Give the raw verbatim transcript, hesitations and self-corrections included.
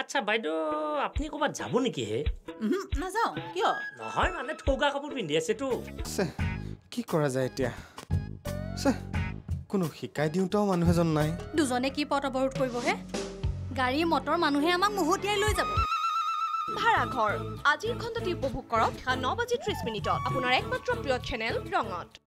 আচ্ছা বাইদেউ আপুনি ক'ৰবাত যাব নেকি হে নাযাওঁ কিয় নহয় মানে ঠৌগা কাপোৰ পিন্ধি আছেতো কি কৰা যায় এতিয়া কোনো শিকাই দিওঁতাও মানুহ এজন নাই দুজনে কি পথ অৱৰোধ কৰিব হে গাড়ী মটৰ মানুহে আমাক মুহতিয়াই লৈ যাব ভাড়া ঘৰ আজিৰ খণ্ডটি উপভোগ কৰক ন বাজি ত্ৰিশ মিনিটত আপোনাৰ একমাত্ৰ প্ৰিয় চেনেল ৰঙত